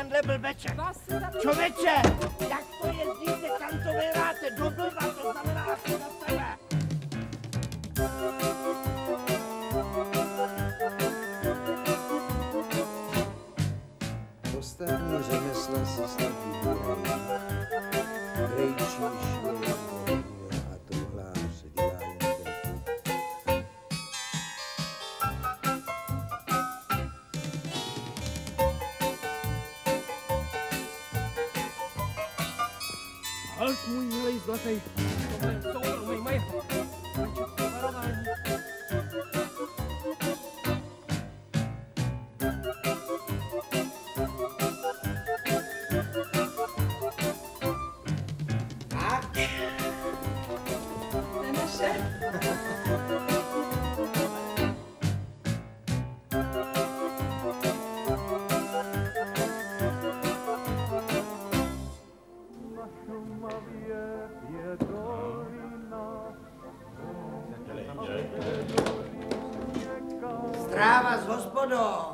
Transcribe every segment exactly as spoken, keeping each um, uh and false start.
tenhle blbeček. Člověče, jak to jezdíte, kam to vyhráte, do blba, to znamená asi na sebe. Ostatní řemesla si snad vybírají. Krejčíš je a truhlář dělá jen krky. Halt, můj milej zlatý, tohle je soubor, můj majetku. Varování. Stráva s hospodou.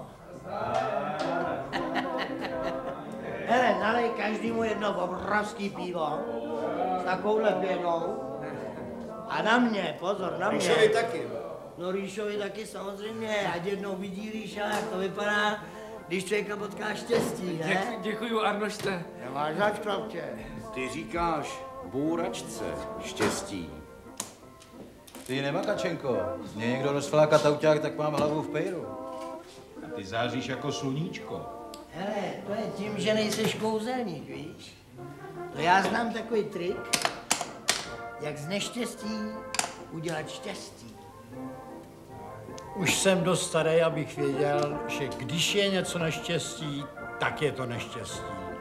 Hele, nalej každému jedno obrovský pivo s takovouhle pěnou. A na mě, pozor, na mě. Rýšovi taky. No Rýšovi taky samozřejmě, ať jednou vidí Rýša, jak to vypadá, když člověka potká štěstí, ne? Děkuji, děkuju, Arnošte. Nemáš zač, chlapče. Ty říkáš bůračce štěstí. Ty Nemakačenko, mě někdo rozfláká tauťák, tak mám hlavu v pejru. A ty záříš jako sluníčko. Hele, to je tím, že nejseš kouzelník, víš? To já znám takový trik, jak z neštěstí udělat štěstí. Už jsem dost starý, abych věděl, že když je něco neštěstí, tak je to neštěstí.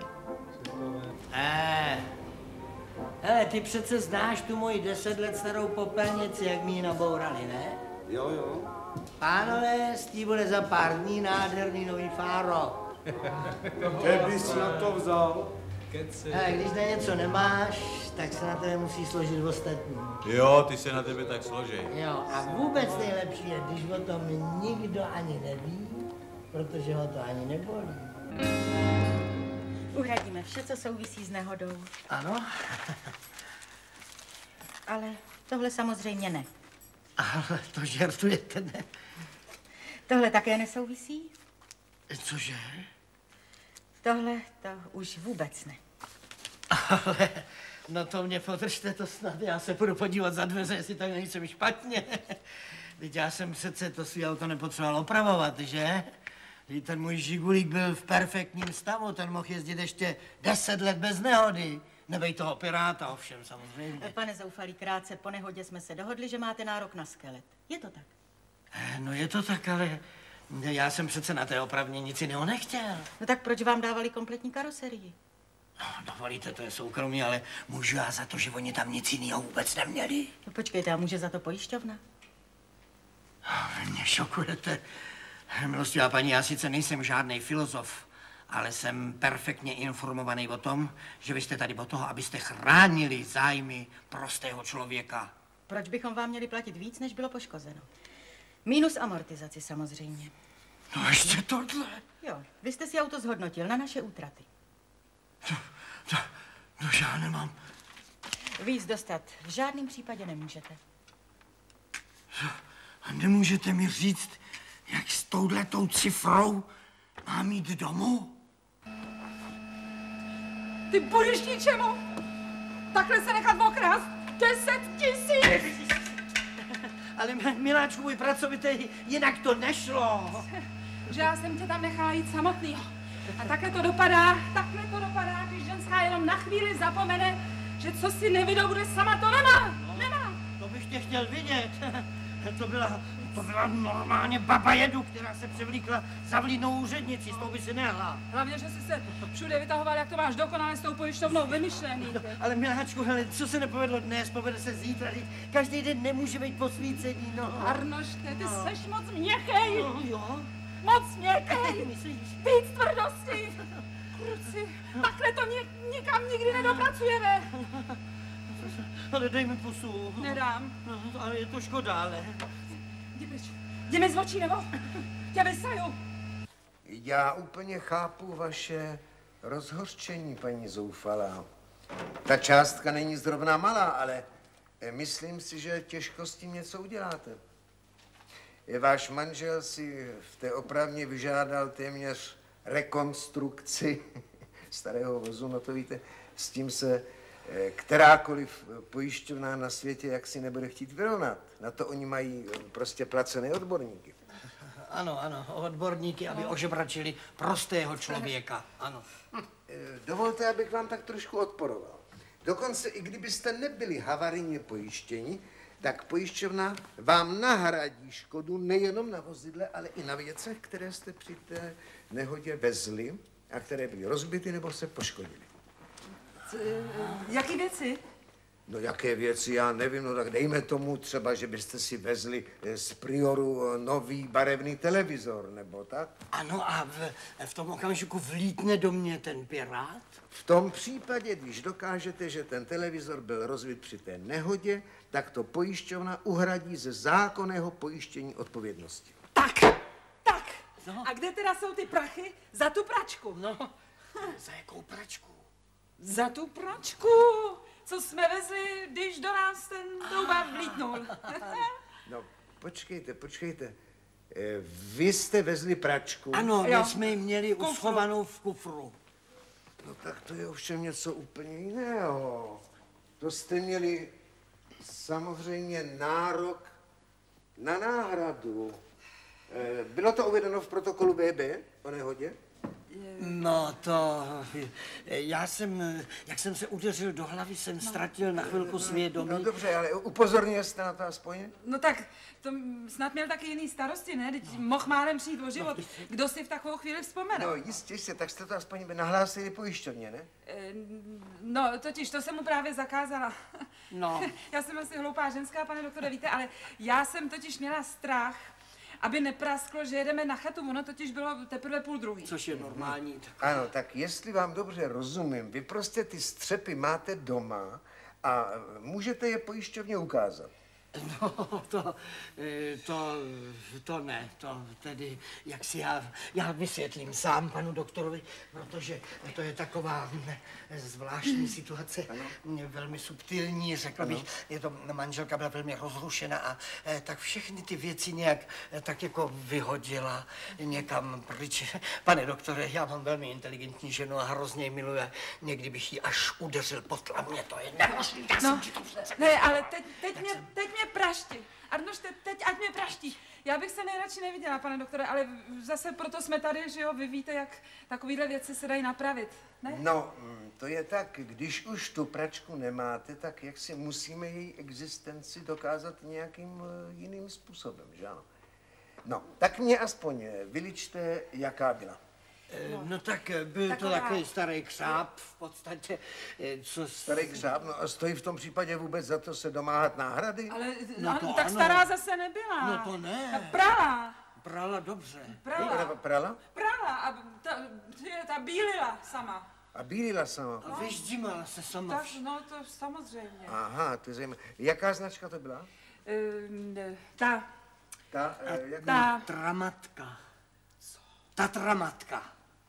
Eh, hele, ty přece znáš tu moji deset let starou popelnici, jak mi ji nabourali, ne? Jo, jo. Pánové, z té bude za pár dní nádherný nový fáro. Kde bys na to vzal? Hele, když na něco nemáš, tak se na tebe musí složit ostatní. Jo, ty se na tebe tak složej. Jo, a vůbec nejlepší je, když o tom nikdo ani neví, protože ho to ani nebolí. Uhradíme vše, co souvisí s nehodou. Ano? Ale tohle samozřejmě ne. Ale to žertujete, ne? Tohle také nesouvisí? Cože? Tohle to už vůbec ne. Ale, no to mě podržte to snad, já se půjdu podívat za dveře, jestli tak nejsem špatně. Teď já jsem přece to svý auto nepotřeboval opravovat, že? Teď ten můj Žigulík byl v perfektním stavu, ten mohl jezdit ještě deset let bez nehody. Nebej toho piráta, ovšem, samozřejmě. Pane Zoufalý, krátce po nehodě jsme se dohodli, že máte nárok na skelet. Je to tak? No je to tak, ale já jsem přece na té opravně nic jiného nechtěl. No tak proč vám dávali kompletní karoserii? No, dovolíte, to je soukromí, ale můžu já za to, že oni tam nic jiného vůbec neměli? No počkejte, a může za to pojišťovna? Vy mě šokujete. Milostivá paní, já sice nejsem žádný filozof, ale jsem perfektně informovaný o tom, že vy jste tady od toho, abyste chránili zájmy prostého člověka. Proč bychom vám měli platit víc, než bylo poškozeno? Minus amortizaci samozřejmě. No ještě tohle. Jo, vy jste si auto zhodnotil na naše útraty. To, to, to já nemám. Víc dostat v žádném případě nemůžete. A nemůžete mi říct, jak s touhletou cifrou mám jít domů? Ty budeš ničemu! Takhle se nechat okrást! Deset tisíc! Ale miláčku, můj pracovitý, jinak to nešlo. Že já jsem tě tam nechala jít samotnýho. A takhle to dopadá, takhle to dopadá, když ženská jenom na chvíli zapomene, že co si nevydou, bude sama, to nemá, nemá. To bych tě chtěl vidět. To byla, to byla normálně baba jedu, která se převlíkla za vlídnou úřednici, s tou by si nehla. Hlavně, že jsi se všude vytahoval, jak to máš dokonale s tou pojišťovnou vymyšlený. No, ale miláčku, hele, co se nepovedlo dnes, povede se zítra. Každý den nemůže být posvícení, no. Arnošte, ty no. Seš moc měkkej. No, jo. Moc měkkej. Myslíš? Víc tvrdosti. Kruci, takhle to nik, nikam nikdy nedopracujeme. Ale dej mi pusu. Nedám. No, ale je to škoda, ale... Jdi pryč. Jdi mi z očí, nebo tě vysaju. Já úplně chápu vaše rozhořčení, paní zoufalá. Ta částka není zrovna malá, ale myslím si, že těžko s tím něco uděláte. Váš manžel si v té opravně vyžádal téměř rekonstrukci starého vozu, no to víte, s tím se kterákoliv pojišťovna na světě jaksi nebude chtít vyrovnat. Na to oni mají prostě placené odborníky. Ano, ano, odborníky, aby ožebračili prostého člověka, ano. Dovolte, abych vám tak trošku odporoval. Dokonce i kdybyste nebyli havarijně pojištěni, tak pojišťovna vám nahradí škodu nejenom na vozidle, ale i na věcech, které jste při té nehodě vezli a které byly rozbity nebo se poškodily. Co, jaký věci? No jaké věci, já nevím, no tak dejme tomu třeba, že byste si vezli z Prioru nový barevný televizor, nebo tak? Ano, a v, v tom okamžiku vlítne do mě ten pirát? V tom případě, když dokážete, že ten televizor byl rozbit při té nehodě, tak to pojišťovna uhradí ze zákonného pojištění odpovědnosti. Tak, tak. No. A kde teda jsou ty prachy? Za tu pračku. No, za jakou pračku? Za tu pračku, co jsme vezli, když do nás ten troubák vlítnul. No, počkejte, počkejte. Vy jste vezli pračku? Ano, my jsme ji měli uschovanou v kufru. No tak to je ovšem něco úplně jiného. To jste měli samozřejmě nárok na náhradu. Bylo to uvedeno v protokolu B B o nehodě? No to, já jsem, jak jsem se udeřil do hlavy, jsem ztratil na chvilku svědomí. No dobře, ale upozornil jste na to aspoň? No tak, to snad měl taky jiný starosti, ne? Teď mohl málem přijít o život. Kdo si v takovou chvíli vzpomene? No jistě, jistě, tak jste to aspoň nahlásili pojišťovně, ne? No, totiž, to jsem mu právě zakázala. No. Já jsem asi hloupá ženská, pane doktore, víte, ale já jsem totiž měla strach, aby neprasklo, že jedeme na chatu, ono totiž bylo teprve půl druhý. Což je normální. Ano, tak jestli vám dobře rozumím, vy prostě ty střepy máte doma a můžete je pojišťovně ukázat. No, to, to, to ne, to tedy, jak si já, já vysvětlím sám panu doktorovi, protože to je taková zvláštní situace, ano. Velmi subtilní, řekl bych, je to, manželka byla velmi rozrušena a tak všechny ty věci nějak tak jako vyhodila někam pryč. Pane doktore, já mám velmi inteligentní ženu a hrozně ji miluji, někdy bych ji až udeřil po tlamě, to je nemožný, já no, jsem ti to ne, ale teď, teď, mě, teď mě praští. Arnoš, te, teď ať mě praští. Já bych se nejradši neviděla, pane doktore, ale zase proto jsme tady, že jo, vy víte, jak takovýhle věci se dají napravit, ne? No, to je tak, když už tu pračku nemáte, tak jak si musíme její existenci dokázat nějakým jiným způsobem, že ano? No, tak mě aspoň vyličte, jaká byla. No, no tak byl Taková... to takový starý křáp v podstatě, co... Starý křáp? No a stojí v tom případě vůbec za to se domáhat náhrady? Ale no, no, to tak ano. stará zase nebyla. No to ne. Ta prala. Prala dobře. Prala. Prala? Prala a ta, ta bílila sama. A bílila sama? A vyždímala se sama. Tak, no to samozřejmě. Aha, to je zajímavé. Jaká značka to byla? Uh, ta. Ta, uh, jak ta. Tramatka. Co? Tatramatka.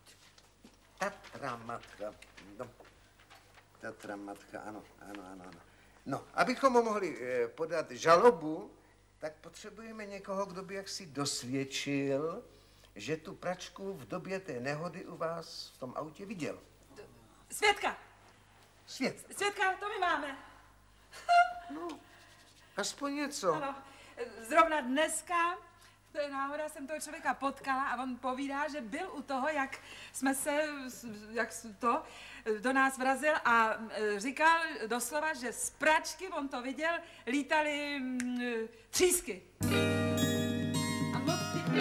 Tatramatka. No. Tatramatka, ano, ano, ano, ano. No, abychom mohli eh, podat žalobu, tak potřebujeme někoho, kdo by jaksi dosvědčil, že tu pračku v době té nehody u vás v tom autě viděl. Svědka. Svět. Svědka, to my máme. No, aspoň něco. Ano, zrovna dneska, to je náhoda, jsem toho člověka potkala a on povídá, že byl u toho, jak jsme se, jak to, do nás vrazil a říkal doslova, že z pračky, on to viděl, lítaly mm, třísky. A moc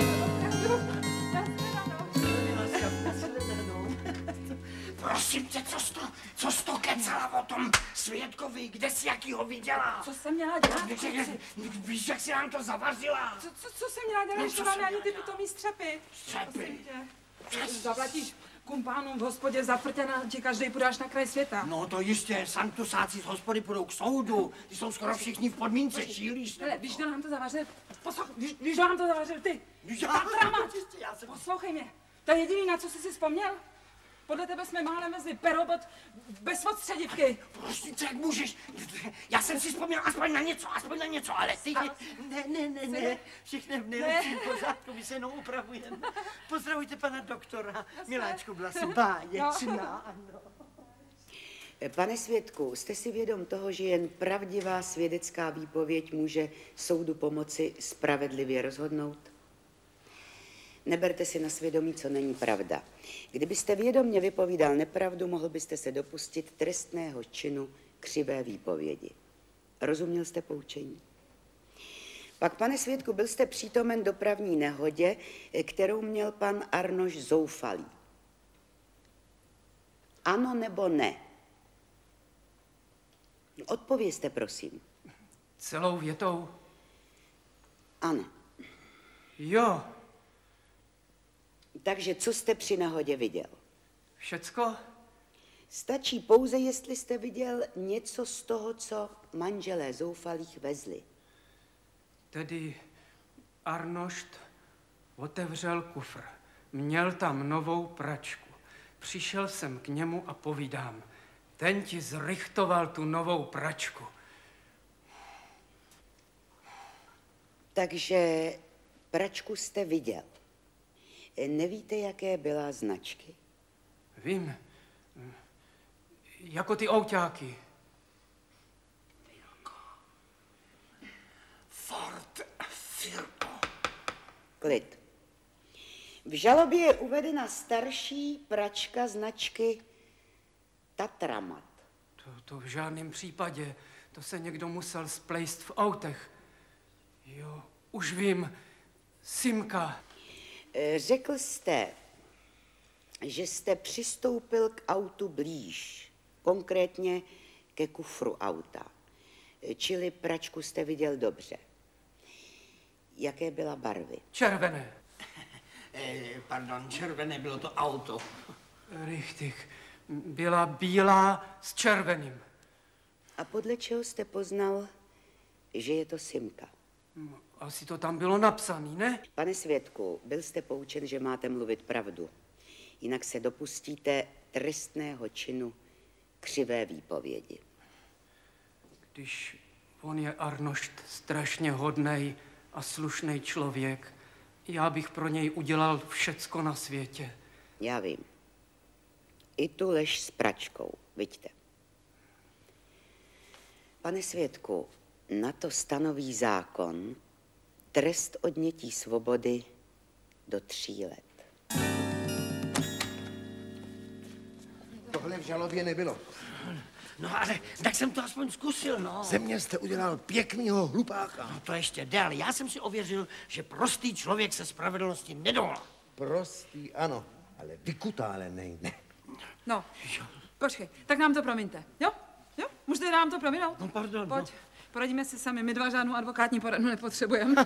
Prosím tě, co jsi to, co jsi to kecala o tom svědkovi, kde jsi jakýho viděla? Co jsem měla dělat? Víš, jak jsi nám to zavařila? Co, co, co jsem měla dělat, No, že co máme jsi ani ty měla pitomý střepy? Střepy? Zaplatíš kumpánům v hospodě za prtěna, ti každej půjdáš na kraj světa. No to jistě, sanktusáci z hospody půjdou k soudu, ty jsou skoro všichni v podmínce, šílíš. Hele, víš, kdo nám to zavařil? Poslouch, víš, víš, kdo nám to zavařil? Ty! Já, Tatrama! já jsem... Poslouchej mě, to je jediný, na co jsi si vzpomněl? Podle tebe jsme málem mezi perobot bez odstředivky. Prostě, jak můžeš? Já jsem si vzpomněl aspoň na něco, aspoň na něco, ale ty... Ne, ne, ne, ne, všechno v nejlepším pořádku, my se jenom upravujeme. Pozdravujte pana doktora. Miláčku, byla si báječná, ano. Pane svědku, jste si vědom toho, že jen pravdivá svědecká výpověď může soudu pomoci spravedlivě rozhodnout? Neberte si na svědomí, co není pravda. Kdybyste vědomně vypovídal nepravdu, mohl byste se dopustit trestného činu křivé výpovědi. Rozuměl jste poučení? Pak, pane svědku, byl jste přítomen dopravní nehodě, kterou měl pan Arnoš Zoufalý. Ano nebo ne? Odpovězte, prosím. Celou větou? Ano. Jo. Takže co jste při nehodě viděl? Všecko? Stačí pouze, jestli jste viděl něco z toho, co manželé Zoufalých vezli. Tedy Arnošt otevřel kufr. Měl tam novou pračku. Přišel jsem k němu a povídám. Ten ti zrychtoval tu novou pračku. Takže pračku jste viděl. Nevíte, jaké byla značky? Vím. Jako ty ouťáky. Ford Firko. Klid. V žalobě je uvedena starší pračka značky Tatramat. To, to v žádném případě. To se někdo musel splejst v autech. Jo, už vím. Simka. Řekl jste, že jste přistoupil k autu blíž, konkrétně ke kufru auta, čili pračku jste viděl dobře. Jaké byla barvy? Červené. Eh, pardon, červené bylo to auto. Richtig. Byla bílá s červeným. A podle čeho jste poznal, že je to Simka? Asi to tam bylo napsaný, ne? Pane svědku, byl jste poučen, že máte mluvit pravdu. Jinak se dopustíte trestného činu křivé výpovědi. Když on je Arnošt strašně hodnej a slušný člověk, já bych pro něj udělal všecko na světě. Já vím. I tu lež s pračkou, viďte. Pane svědku, na to stanoví zákon trest odnětí svobody do tří let. Tohle v žalobě nebylo. No ale tak jsem to aspoň zkusil, no. Ze mě jste udělal pěknýho hlupáka. No to ještě jde, ale já jsem si ověřil, že prostý člověk se spravedlnosti nedolá. Prostý, ano, ale vykutálený ne. No, počkej, tak nám to promiňte, jo? Jo? Můžete nám to prominout? No pardon, Pojď, no. poradíme si sami, my dva žádnou advokátní poradu nepotřebujeme.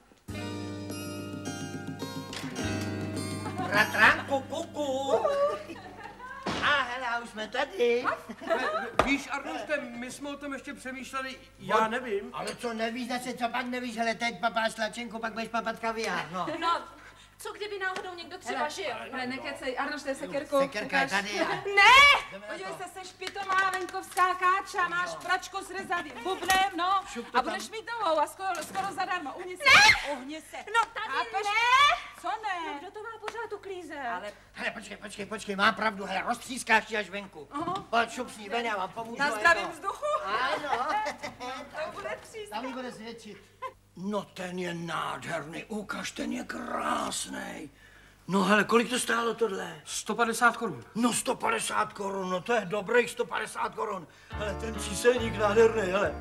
Bratranku, kuku. A hele, už jsme tady. Víš, Arnošte, my jsme o tom ještě přemýšleli, já nevím. Ale co nevíš, zase co pak nevíš, hele, teď papáš tlačenku, pak budeš papat kaviár, no. No, co kdyby náhodou někdo třeba žil? Ale nekecej, Arnoš, to je sekerku. Sekerka je tady. A... Ne! Podívej se, seš pitomá venkovská káča, máš pračku s rezavým bubnem, no. A budeš mít novou a skoro, skoro zadarmo. Uhni se. Ne! Uhni se. No tady Chápeš? ne! Co ne? No kdo to má pořád uklízet? Ale Hele, počkej, počkej, počkej, má pravdu, hele, roztřískáš ti až venku. Aha. Pojď, šupsní ven, já vám pomůžu. na zdravém vzduchu. Ano. To bude přísně. Tam jí bude svědčit. No ten je nádherný, ukaž, ten je krásný. No hele, kolik to stálo tohle? sto padesát korun. No sto padesát korun, no to je dobrých sto padesát korun. Hele, ten číselník nádherný, hele.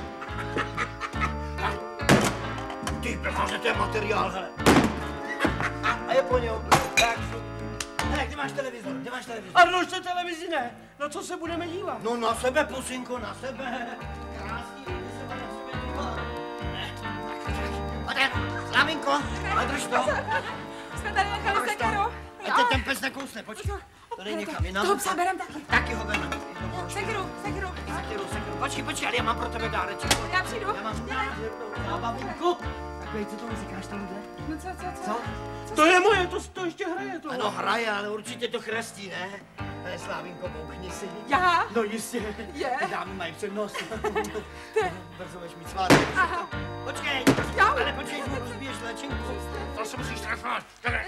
Ty pekáře, to je materiál, hele. A je po něm, tak šup. Hele, kde máš televizor, kde máš televizor? Arnošte, televizi ne. Na co se budeme dívat? No na sebe, pusinko, na sebe. Krásný, lidi se mají na sebe dívat. Ne, tak, tak. Oden, Slavinko, a drž to. Jsme tady nechali sekeru. A teď ten pes nekousne, počkej. To jde někam jinam. Toho psa berem taky. Taky ho berem. Sekeru, sekeru. Sekeru, sekeru. Počkej, počkej, ale já mám pro tebe dáreček. Já přijdu. Já mám nádhernou zábavinku. Takový, co tomu říkáš tamhle? No co, co, co? Co? To je moje, to, to ještě hraje to. Ano, hraje, ale určitě to chrastí, ne? Hele, Slávinko, bouchni si. Já? No jistě. Je. Ty dámy mají přednost. Brzo budeš mít svátek. Aha. Počkej. Já. Ale počkej, mu rozbiješ léčenku. To se musíš trefovat.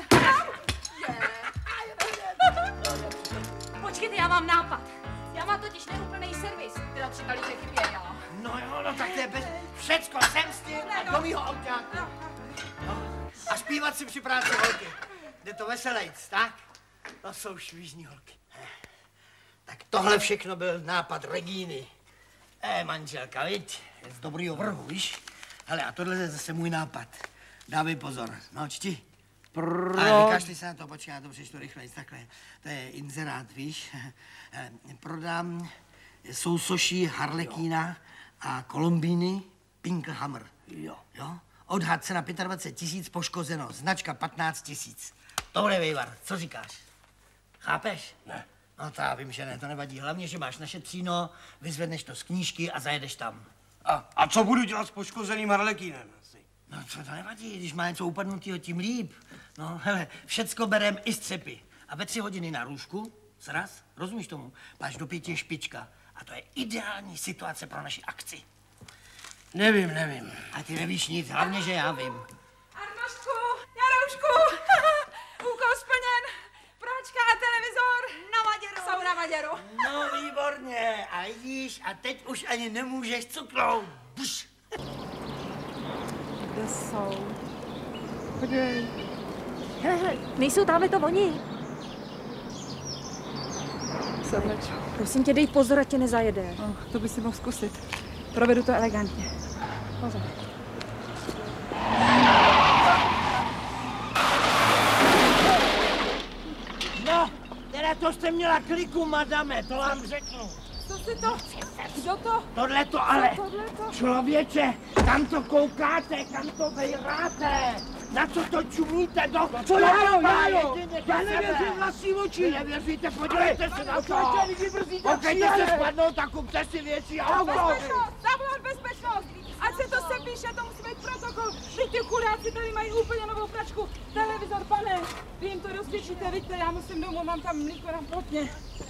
Počkejte, já mám nápad. Já mám totiž neúplný servis. Teda tři talíře chybě, jo. No jo, no tak to je bez... Všecko jsem s tím a do mýho autáku. No. A zpívat si při práci holky. Jde to veselejc, tak? To jsou švížní holky. Tak tohle všechno byl nápad Regíny. Eh, manželka, viď? Z dobrýho vrhu, víš? Hele, a tohle je zase můj nápad. Dávej pozor. No, čti. Pro... Ale vykašli se na to, počkej, já to přečtu rychleji, takhle. To je inzerát, víš? Prodám sousoší Harlekína a Kolumbíny Pinkelhammer. Jo. Jo? Odhad cena dvacet pět tisíc, poškozeno. Značka patnáct tisíc. To bude vývar, co říkáš? Chápeš? Ne. No to já vím, že ne, to nevadí. Hlavně, že máš naše tříno, vyzvedneš to z knížky a zajedeš tam. A, a co budu dělat s poškozeným Harlekínem? No co to nevadí, když má něco upadnutýho, tím líp. No hele, všecko berem i střepy. A ve tři hodiny na růžku, sraz, rozumíš tomu? Máš do pěti špička. A to je ideální situace pro naši akci. Nevím, nevím. A ty nevíš nic, hlavně, že já vím. Arnoštku, Jaroušku, úkol splněn. Práčka a televizor na Maděru. Jsou na Maděru. No výborně, a vidíš, a teď už ani nemůžeš cuknout. Buš. Kde jsou? Podívej. Hele, hele, nejsou tamhle to oni. Sedleč. Prosím tě, dej pozor, ať tě nezajede. Oh, to by si mohl zkusit. Provedu to elegantně. Pozor. No, teda to jste měla kliku, madame, to vám řeknu. Co si to? Kdo to? Tohle to ale, Tohleto? člověče, kam to koukáte, kam to vejráte, na co to čumíte, do... Co Járo, Járo, já nevěřím vlastní oči. Vy nevěříte, podívejte se na to. Koukejte se spadnout a kupte si věci a auto. Bezpečnost, zavolat bezpečnost. Ať se to sepíše, to musí být protokol. Vy ty chudáci tady mají úplně novou pračku. Televizor, pane, vy jim to rozpěčíte, vidíte, já musím domů, mám tam mlíko na plotně.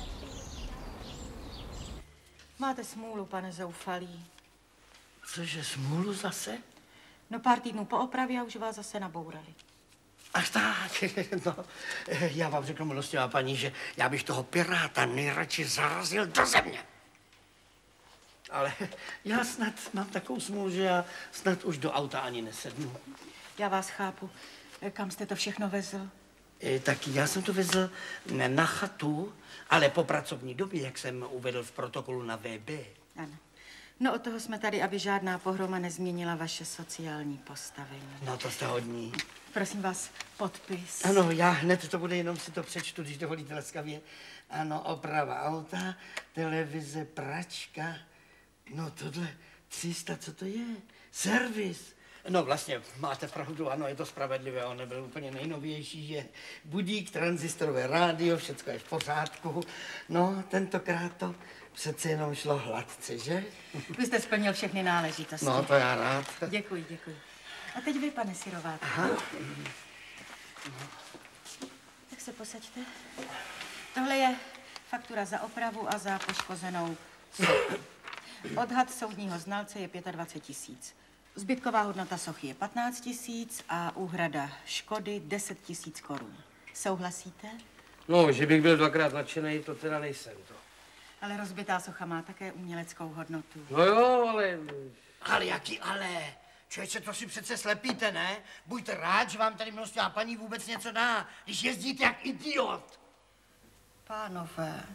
Máte smůlu, pane zoufalý. Cože, smůlu zase? No pár týdnů po opravě a už vás zase nabourali. Až tak, no, já vám řeknu, milostivá paní, že já bych toho piráta nejradši zarazil do země. Ale já snad mám takovou smůlu, že já snad už do auta ani nesednu. Já vás chápu. Kam jste to všechno vezl? E, tak já jsem to vezl ne na chatu, ale po pracovní době, jak jsem uvedl v protokolu na V B. Ano. No od toho jsme tady, aby žádná pohroma nezměnila vaše sociální postavení. No to jste hodní. Prosím vás, podpis. Ano, já hned to bude, jenom si to přečtu, když dovolíte laskavě. Ano, oprava auta, televize, pračka. No tohle tři sta, co to je? Servis. No vlastně, máte pravdu, ano, je to spravedlivé, on nebyl úplně nejnovější, že budík, tranzistorové rádio, všecko je v pořádku. No, tentokrát to přece jenom šlo hladce, že? Vy jste splnil všechny náležitosti. No, to já rád. Děkuji, děkuji. A teď vy, pane Sirovát. Aha. Tak se posaďte. Tohle je faktura za opravu a za poškozenou sochu. Odhad soudního znalce je dvacet pět tisíc. Zbytková hodnota sochy je patnáct tisíc a úhrada škody deset tisíc korun. Souhlasíte? No, že bych byl dvakrát nadšenej, to teda nejsem to. Ale rozbitá socha má také uměleckou hodnotu. No jo, ale... Ale jaký ale? Člověče, to si přece slepíte, ne? Buďte rád, že vám tady milostivá paní vůbec něco dá, když jezdíte jak idiot. Pánové.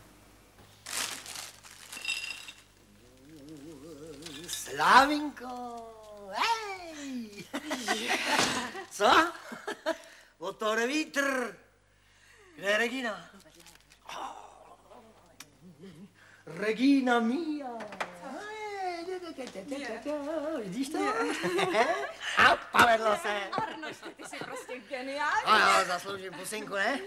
Slávinko, hej! Co? Od toho jde vítr. Kde je Regina? Regina mia. Vidíš to? A povedlo se. Arnošte, ty jsi prostě geniální. Ano, zasloužím pusinku, ne?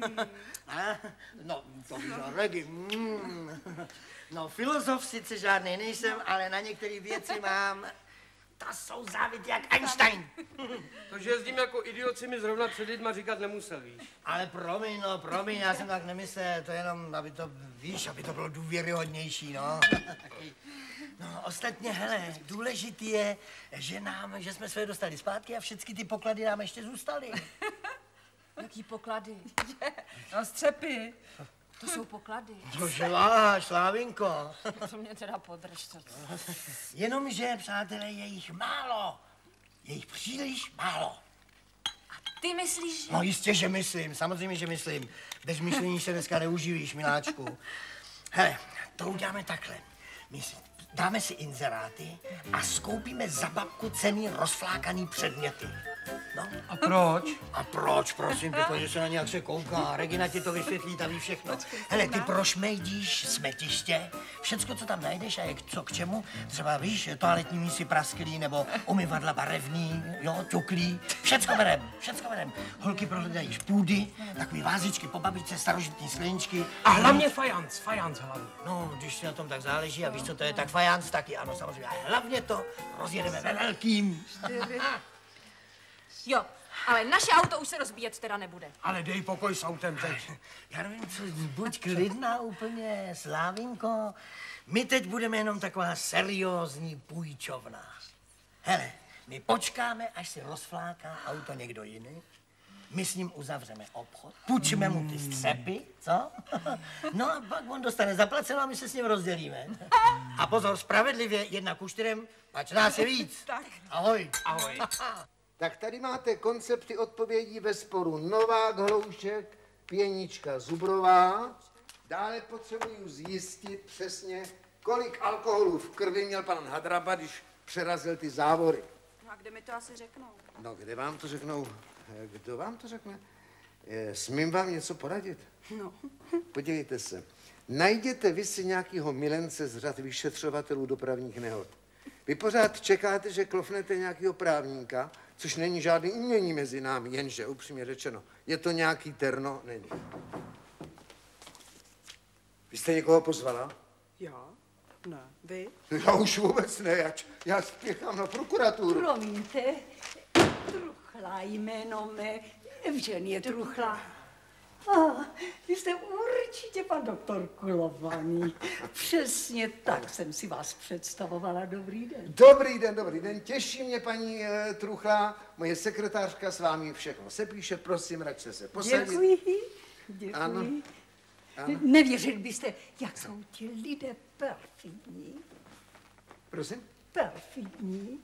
No, to víš, Regi. No, filozof sice žádný nejsem, ale na některé věci mám To jsou závity jak Einstein. To, že jezdím jako idiot, si mi zrovna před lidma říkat nemusel, víš. Ale promiň, no, promiň, já jsem tak nemyslel, to jenom, aby to, víš, aby to bylo důvěryhodnější, no. No, ostatně, hele, důležitý je, že nám, že jsme své dostali zpátky a všechny ty poklady nám ještě zůstaly. Jaký poklady? No, střepy. To jsou poklady. Cože váš, Slávinko. To mě teda podržte. Jenomže, přátelé, je jich málo. Je jich příliš málo. Ty myslíš, že... No jistě, že myslím, samozřejmě, že myslím. Bez myšlení se dneska neuživíš, miláčku. Hele, to uděláme takhle. My si, dáme si inzeráty a skoupíme za babku cenný rozflákaný předměty. No. A proč? A proč, prosím, ty pojď, se na nějak se kouká. Regina ti to vysvětlí, ta ví všechno. Hele, ty prošmejdíš smetiště, všecko, co tam najdeš a je co k čemu, třeba, víš, toaletní mísy prasklý nebo umyvadla barevný, jo, ťuklý, všecko berem, všecko berem. Holky prohledají špůdy, takový vázičky po babičce, starožitní skleničky. A hlavně fajanc, fajanc hlavně. No, když si na tom tak záleží a víš, co to je, tak fajanc taky, ano, samozřejmě. A hlavně to rozjedeme ve velkým. Jo, ale naše auto už se rozbíjet teda nebude. Ale dej pokoj s autem teď. Já nevím, co, buď klidná úplně, Slávinko. My teď budeme jenom taková seriózní půjčovna. Hele, my počkáme, až si rozfláká auto někdo jiný. My s ním uzavřeme obchod, půjčíme mu ty střepy, co? No a pak on dostane zaplaceno a my se s ním rozdělíme. A pozor, spravedlivě, jedna ku čtyřem, pač nás je víc. Tak. Ahoj. Ahoj. Tak tady máte koncepty odpovědí ve sporu Novák, Hloušek, Pěnička, Zubrová. Dále potřebuju zjistit přesně, kolik alkoholu v krvi měl pan Hadraba, když přerazil ty závory. No a kde mi to asi řeknou? No, kde vám to řeknou? Kdo vám to řekne? Smím vám něco poradit? No. Podívejte se. Najděte vy si nějakého milence z řad vyšetřovatelů dopravních nehod. Vy pořád čekáte, že klofnete nějakého právníka, což není žádný umění mezi námi, jenže, upřímně řečeno, je to nějaký terno? Není. Vy jste někoho pozvala? Já? Ne. Vy? Já už vůbec ne, já, já spěchám na prokuraturu. Promiňte, Truchla jméno mé, Evženie Truchla. Ah, vy jste určitě pan doktor Kulovaný. Přesně tak jsem si vás představovala. Dobrý den. Dobrý den, dobrý den. Těší mě, paní e, Truchla. Moje sekretářka s vámi všechno sepíše. Prosím, račte se posadit. Děkuji. Děkuji. Ano. Ano. Nevěřil byste, jak jsou ti lidé perfidní. Prosím? Perfidní.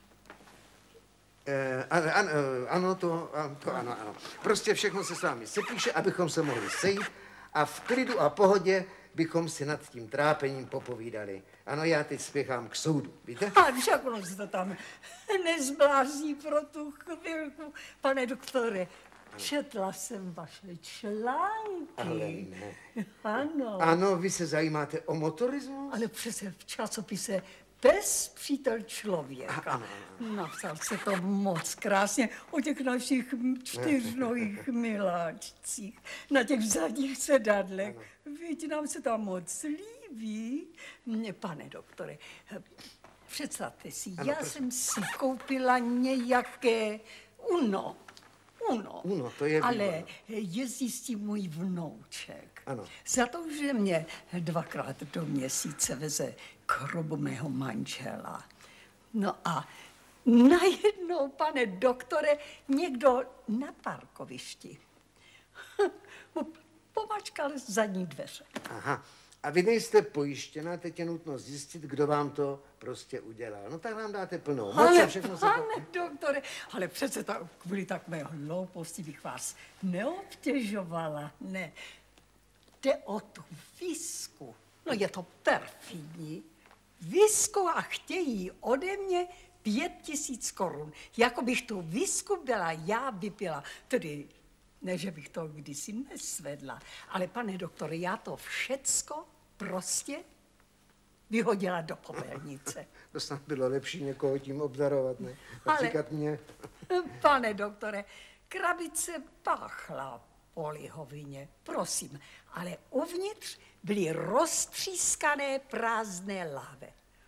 Eh, ano, ano, ano, to, to ano, ano. Prostě všechno se s vámi sepíše, abychom se mohli sejít a v klidu a pohodě bychom si nad tím trápením popovídali. Ano, já teď spěchám k soudu, víte? A však ono se to tam nezblází pro tu chvilku. Pane doktore, četla jsem vaše články. Ale ne. Ano. Ano, vy se zajímáte o motorismus? Ale přece v časopise Pes, přítel člověka. Ano, ano. Napsal se to moc krásně o těch našich čtyřnohých miláčcích, na těch zadních sedadlech. Víte, nám se tam moc líbí. Mně, pane doktore, představte si, Ano, já prosím. jsem si koupila nějaké Uno. Uno. Uno, to je Ale výborné. jezdí s tím můj vnouček. Ano. Za to, že mě dvakrát do měsíce veze k hrobu mého manžela. No a najednou, pane doktore, někdo na parkovišti mu pomačkal zadní dveře. Aha. A vy nejste pojištěna, teď je nutno zjistit, kdo vám to prostě udělal. No tak nám dáte plnou moc Ale a všechno se pane to... doktore, ale přece tak, kvůli takové hlouposti bych vás neobtěžovala, ne. Jde o tu visku. No je to perfidní. Visku a chtějí ode mě pět tisíc korun. Jako bych tu visku byla já vypila. Tedy ne, že bych to kdysi nesvedla, ale pane doktore, já to všecko prostě vyhodila do popelnice. To snad bylo lepší někoho tím obdarovat, ne? Například mě. Pane doktore, krabice páchla po lihovině, prosím, ale uvnitř byly roztřískané prázdné láhve.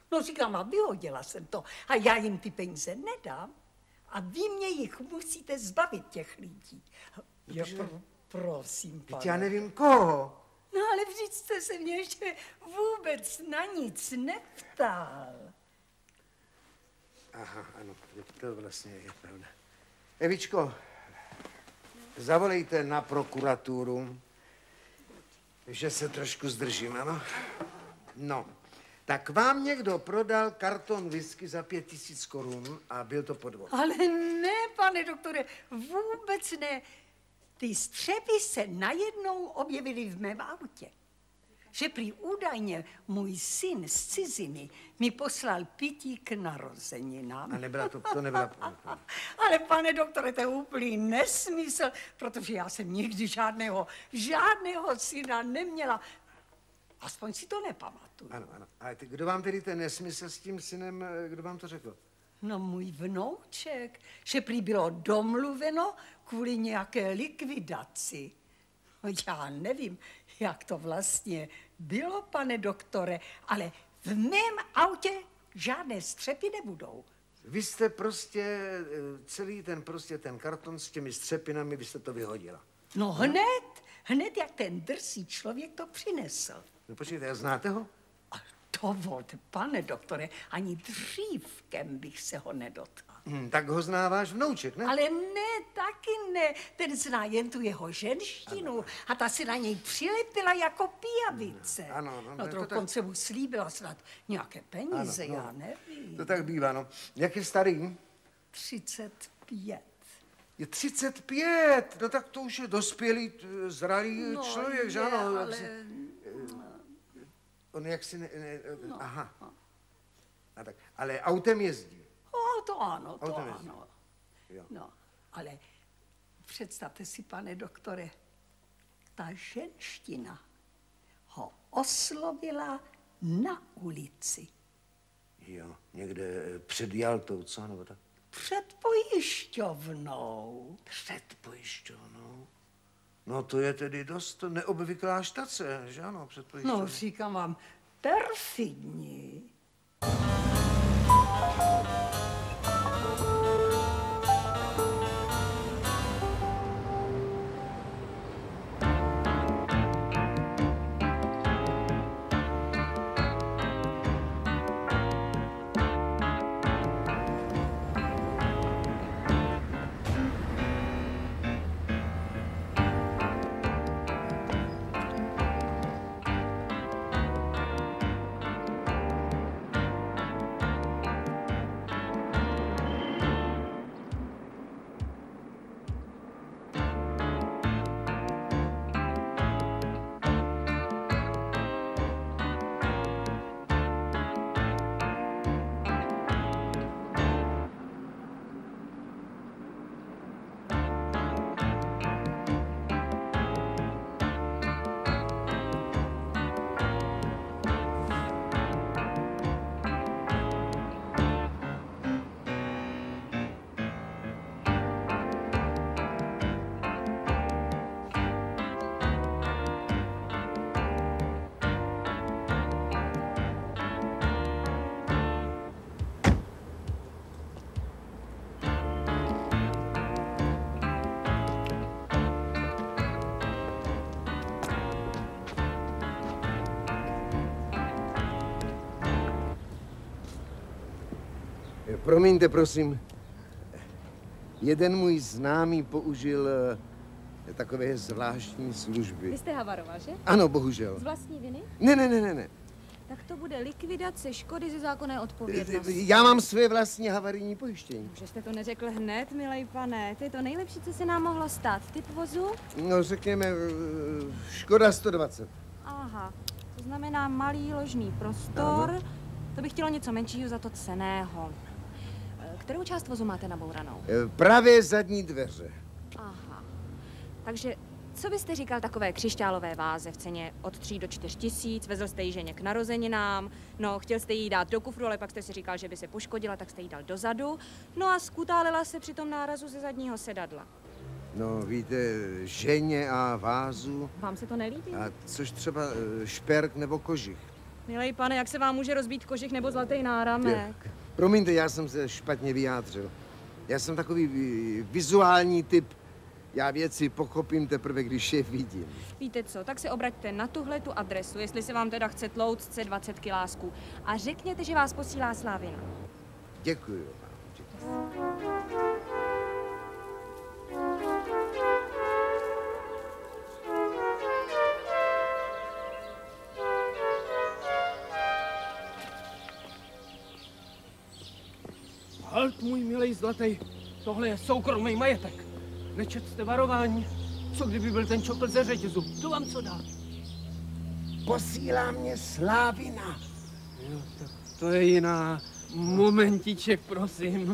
No říkám, a vyhodila jsem to. A já jim ty peníze nedám. A vy mě jich musíte zbavit, těch lidí. Jo, pro, prosím, pane. Já nevím koho. No ale vždyť jste se mě ještě vůbec na nic neptal. Aha, ano, to vlastně je pravda. Evičko, zavolejte na prokuraturu, že se trošku zdržím, ano? No, tak vám někdo prodal karton whisky za pět tisíc korun a byl to podvod. Ale ne, pane doktore, vůbec ne. Ty střepy se najednou objevily v mém autě. Že prý údajně můj syn z ciziny mi poslal pití k narozeninám. A nebyla to, to nebyla... Ale pane doktore, to je úplný nesmysl, protože já jsem nikdy žádného, žádného syna neměla. Aspoň si to nepamatuju. Ano, ano. A ty, kdo vám tedy ten nesmysl s tím synem, kdo vám to řekl? No můj vnouček, že prý bylo domluveno kvůli nějaké likvidaci. Já nevím, jak to vlastně bylo, pane doktore, ale v mém autě žádné střepy nebudou. Vy jste prostě celý ten, prostě ten karton s těmi střepinami, vy jste to vyhodila. No hned, hned jak ten drsý člověk to přinesl. No počkejte, znáte ho? To volte, pane doktore, ani dřívkem bych se ho nedotkla. Hmm, tak ho zná váš vnouček, ne? Ale ne, taky ne. Ten zná jen tu jeho ženštinu. Ano. A ta si na něj přilepila jako pijavice. Ano, no, no to dokonce tak... mu slíbila snad nějaké peníze, ano, no. Já nevím. To tak bývá, no. Jak je starý? třicet pět. Je třicet pět, no tak to už je dospělý, zralý no, člověk, je, že ano? Ale... On jak si ne... ne no. Aha. A tak, ale autem jezdí. O, to ano, to autem ano. Jo. No, ale představte si, pane doktore, ta ženština ho oslovila na ulici. Jo, někde před Jaltou, co? Nebo tak? Před pojišťovnou. Před pojišťovnou? No to je tedy dost neobvyklá štace, že ano, před pojišťovnou. No, říkám vám, perfidní. Promiňte, prosím. Jeden můj známý použil takové zvláštní služby. Vy jste havaroval, že? Ano, bohužel. Z vlastní viny? Ne, ne, ne, ne, ne. Tak to bude likvidace škody ze zákonné odpovědnosti. Já mám své vlastní havarijní pojištění. Že jste to neřekl hned, milej pane. To je to nejlepší, co se nám mohlo stát. Typ vozu? No, řekněme, Škoda sto dvacet. Aha, to znamená malý ložný prostor. Ano. To by chtělo něco menšího, za to cenného. Kterou část vozu máte nabouranou? Pravé zadní dveře. Aha. Takže co byste říkal takové křišťálové váze v ceně od tří do čtyř tisíc? Vezl jste ji ženě k narozeninám, no chtěl jste jí dát do kufru, ale pak jste si říkal, že by se poškodila, tak jste jí dal dozadu. No a skutálila se při tom nárazu ze zadního sedadla. No, víte, ženě a vázu. Vám se to nelíbí? A což třeba šperk nebo kožich. Milej pane, jak se vám může rozbít kožich nebo zlatý náramek? Promiňte, já jsem se špatně vyjádřil. Já jsem takový vizuální typ. Já věci pochopím teprve, když je vidím. Víte co, tak se obraťte na tuhle tu adresu, jestli se vám teda chce tlouct dvacet kilásků. A řekněte, že vás posílá Slávina. Děkuju vám. Děkuju. Halt, můj milej zlatý, tohle je soukromý majetek. Nečet jste varování. Co kdyby byl ten čokl ze řetězu? To vám co dá? Posílá mě Slávina. Jo, tak to je jiná. Momentiček, prosím.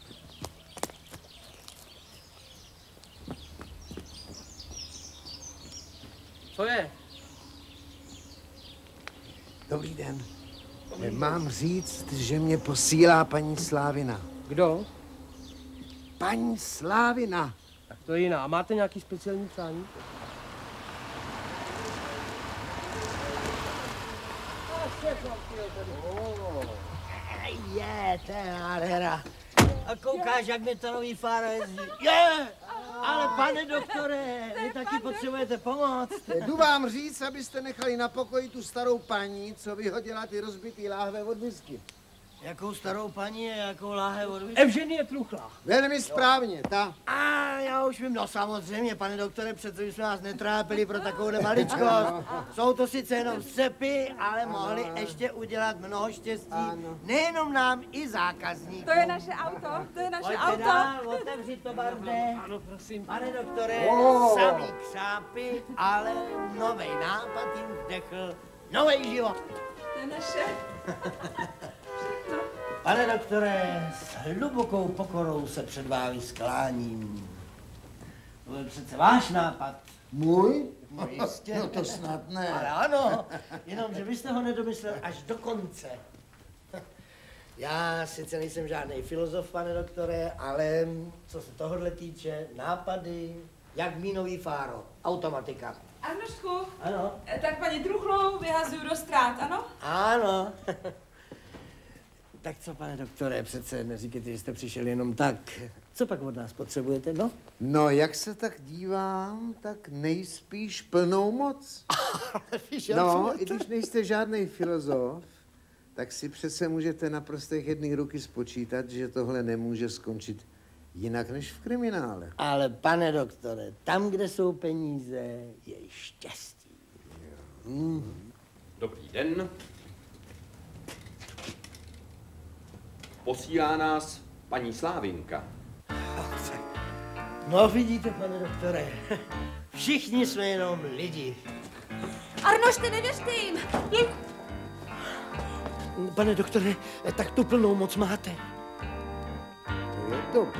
Co je? Dobrý den. Mám říct, že mě posílá paní Slávina. Kdo? Paní Slávina. Tak to je jiná. Máte nějaký speciální přání? Je, to je nádhera. A koukáš, jak mi to nový fára jezdí. Je! Ale pane doktore, vy taky potřebujete pomoc. Jdu vám říct, abyste nechali na pokoji tu starou paní, co vyhodila ty rozbitý láhve od whisky. Jakou starou paní a jakou láhev od whisky? Evženie Truchla. Velmi správně, ta. A já už vím, no samozřejmě, pane doktore, přece jsme nás netrápili pro takovouhle maličkost. Jsou to sice jenom střepy, ale mohli ještě udělat mnoho štěstí. Nejenom nám, i zákazníkům. To je naše auto, to je naše Pojďte auto. dál, otevři to, Barde. Ano, prosím. Pane doktore, Oh. samý křápy, ale novej nápad jim vdechl novej život. To je naše. Pane doktore, s hlubokou pokorou se před vámi skláním. To byl přece váš nápad. Můj? No jistě. No to snad ne. Ale ano, jenom, že vy jste ho nedomyslel až do konce. Já sice nejsem žádný filozof, pane doktore, ale co se tohohle týče, nápady, jak mínový fáro, automatika. Arnošku, Ano. tak paní Truchlu vyhazuju do ztrát, ano? Ano. Tak co, pane doktore, přece neříkejte, že jste přišel jenom tak. Co pak od nás potřebujete, no? No, jak se tak dívám, tak nejspíš plnou moc. No, i když nejste žádný filozof, tak si přece můžete na prstech jedné ruky spočítat, že tohle nemůže skončit jinak než v kriminále. Ale pane doktore, tam, kde jsou peníze, je štěstí. Mm. Dobrý den. Posílá nás paní Slávinka. No vidíte, pane doktore, všichni jsme jenom lidi. Arnošte, nevěřte jim! Pane doktore, tak tu plnou moc máte. To je dobře.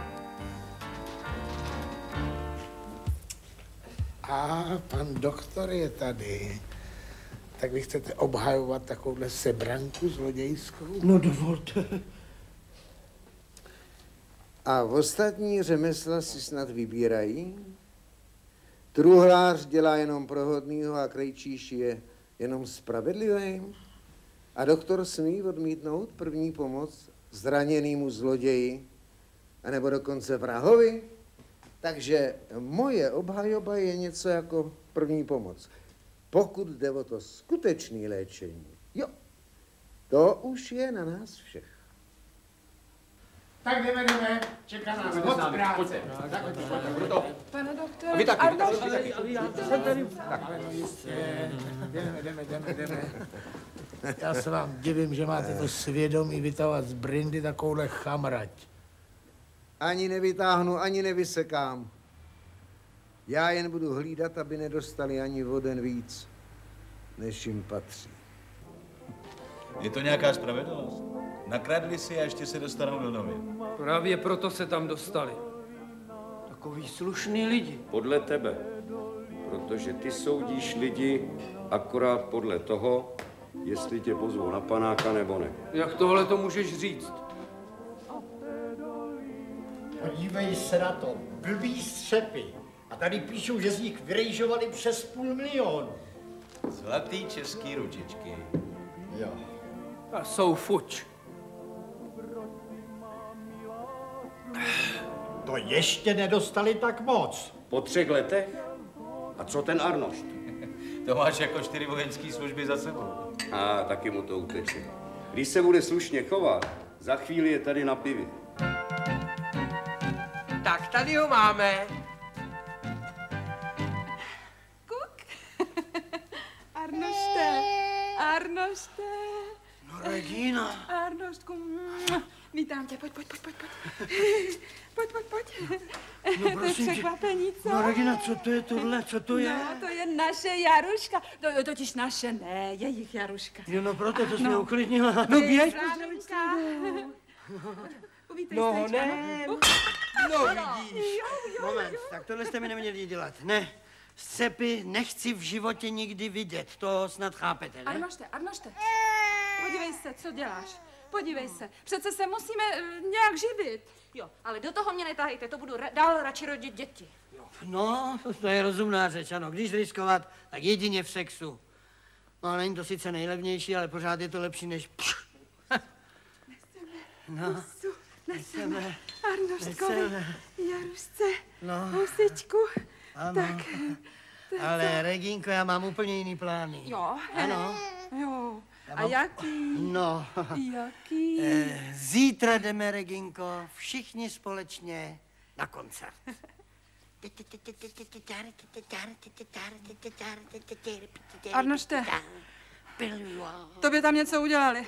A pan doktor je tady. Tak vy chcete obhajovat takovouhle sebranku zlodějskou? No dovolte. A v ostatní řemesla si snad vybírají? Truhlář dělá jenom prohodnýho a krejčíš je jenom spravedlivý? A doktor smí odmítnout první pomoc zraněnému zloději, anebo dokonce vrahovi? Takže moje obhajoba je něco jako první pomoc. Pokud jde o to skutečné léčení, jo, to už je na nás všech. Tak jdeme, jdeme, čeká nás moc práce. Pane doktore, A vy taky, vy taky, Arnoš, vy taky. A vy, já jsem tady. Tak, no jistě. Jdeme, jdeme, jdeme, jdeme. Já se vám divím, že máte to svědomí vytahovat z brindy takovouhle chamrať. Ani nevytáhnu, ani nevysekám. Já jen budu hlídat, aby nedostali ani o den víc, než jim patří. Je to nějaká spravedlnost? Nakradli si a ještě se dostanou do novin. Právě proto se tam dostali. Takový slušný lidi. Podle tebe. Protože ty soudíš lidi akorát podle toho, jestli tě pozvou na panáka nebo ne. Jak tohle to můžeš říct? Podívej se na to, blbý střepy. A tady píšou, že z nich vyrejžovali přes půl milionu. Zlatý český ručičky. Jo. A jsou fuč. To ještě nedostali tak moc. Po třech letech? A co ten Arnošt? To máš jako čtyři vojenské služby za sebou. A taky mu to uteče. Když se bude slušně chovat, za chvíli je tady na pivě. Tak tady ho máme. Arnošte, Arnošte. No, Regina. Arnoštku, vítám tě, pojď, pojď, pojď, pojď, pojď. Pojď, pojď, pojď. No, to je překvapení, co? No, Regina, co to je tohle, co to je? No, to je naše Jaruška. To je totiž naše, ne, jejich Jaruška. Jo, no proto to jsme No. uklidnila. No, běž, Slávenka. Uvítej No, se, ne. ano. No, vidíš. Moment, tak tohle jste mi neměli dělat. Ne, Scépy nechci v životě nikdy vidět, to snad chápete, ne? Arnošte, Arnošte, podívej se, co děláš. Podívej se, přece se musíme uh, nějak živit. Jo, ale do toho mě netahejte, to budu ra- dál radši rodit děti. No, to je rozumná řeč, ano. Když riskovat, tak jedině v sexu. No, není to sice nejlevnější, ale pořád je to lepší než... No, Neseme, Arnoštkovi, neseme. Jarušce, No. Housičku. Ano. Tak, to je Ale to. Regínko, já mám úplně jiný plány. Jo. Ano. Jo. Já A mám- jaký? No. Jaký? Eh, Zítra jdeme, Reginko, všichni společně na koncert. Arnošte, tobě tam něco udělali.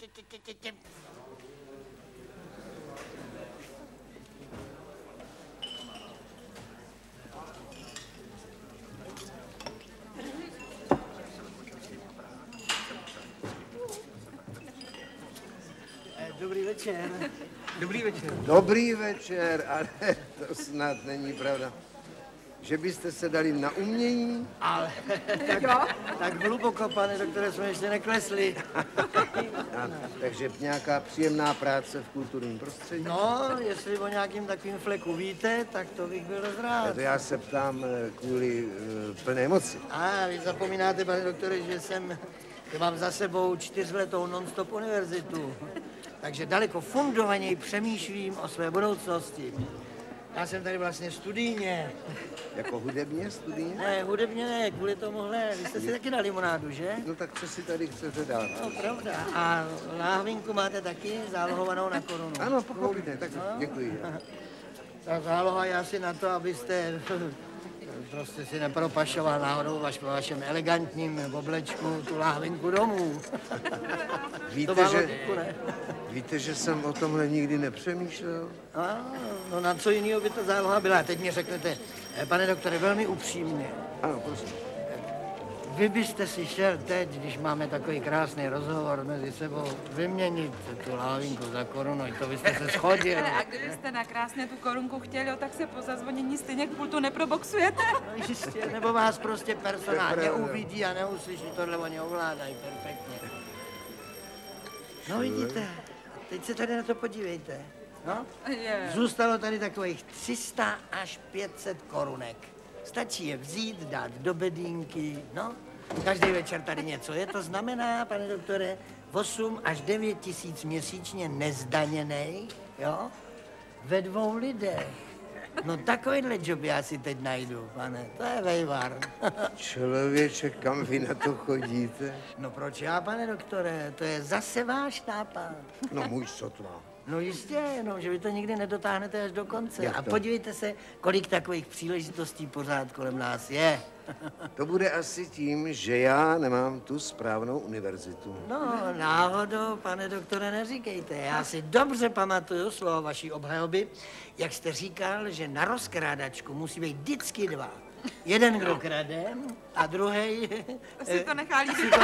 Dobrý večer. Dobrý večer. Dobrý večer, ale to snad není pravda. Že byste se dali na umění? Ale tak, tak hluboko, pane doktore, jsme ještě neklesli. A, takže nějaká příjemná práce v kulturním prostředí? No, jestli o nějakým takovým fleku víte, tak to bych byl dost rád. To já se ptám eh, kvůli uh, plné moci. A vy zapomínáte, pane doktore, že jsem, že mám za sebou čtyřletou non-stop univerzitu. Takže daleko fundovaněji přemýšlím o své budoucnosti. Já jsem tady vlastně studijně. Jako hudebně studijně? Ne, hudebně ne, kvůli tomuhle. Vy jste si taky dali limonádu, že? No tak co si tady chcete dát? No, pravda. A láhvinku máte taky zálohovanou na korunu. Ano, pochopíte, tak No. děkuji. Ta záloha je asi na to, abyste prostě si nepropašoval náhodou vaš, po vašem elegantním oblečku tu láhvinku domů. Víte, To má že, logiku, ne? víte, že jsem o tomhle nikdy nepřemýšlel? A, no na co jiného by ta záloha byla? Teď mi řeknete, eh, pane doktore, velmi upřímně. Ano, prosím. Vy byste si šel teď, když máme takový krásný rozhovor mezi sebou, vyměnit tu láhvinku za korunu, to byste se shodili. Ale a kdybyste na krásně tu korunku chtěli, jo, tak se po zazvonění stejně k pultu neproboxujete. No jistě, nebo vás prostě personál To je pravda. neuvidí a neuslyší, tohle oni ovládají perfektně. No vidíte, teď se tady na to podívejte. No, Je. zůstalo tady takových tři sta až pět set korunek. Stačí je vzít, dát do bedínky, no. Každý večer tady něco je, to znamená, pane doktore, osm až devět tisíc měsíčně nezdaněnej, jo, ve dvou lidech. No takovýhle job já si teď najdu, pane, to je vejvar. Člověče, kam vy na to chodíte? No proč já, pane doktore, to je zase váš nápad. No můj sotva. No jistě, jenom, že vy to nikdy nedotáhnete až do konce. Jak A to? podívejte se, kolik takových příležitostí pořád kolem nás je. To bude asi tím, že já nemám tu správnou univerzitu. No, náhodou, pane doktore, neříkejte. Já si dobře pamatuju slovo vaší obhajoby, jak jste říkal, že na rozkrádačku musí být vždycky dva. Jeden, kdo krade, a druhý... Si to nechá líbit.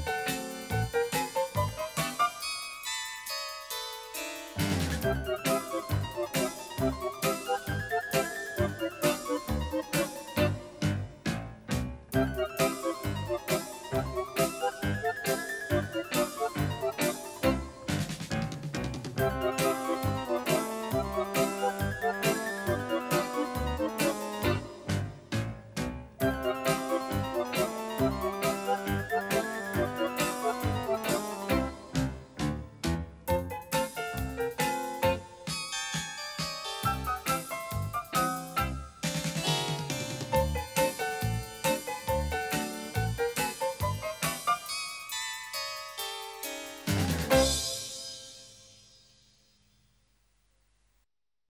Thank you. Thank you.